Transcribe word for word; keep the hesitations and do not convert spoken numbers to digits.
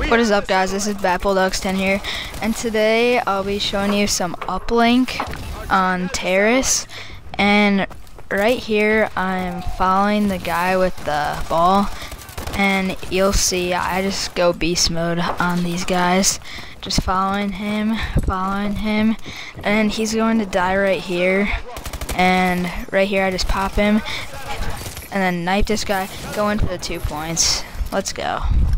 What is up, guys? This is Bat Bulldogs ten here, and today I'll be showing you some uplink on Terrace. And right here I'm following the guy with the ball, and you'll see I just go beast mode on these guys, just following him, following him, and he's going to die right here. And right here I just pop him, and then knife this guy, go in for the two points. Let's go.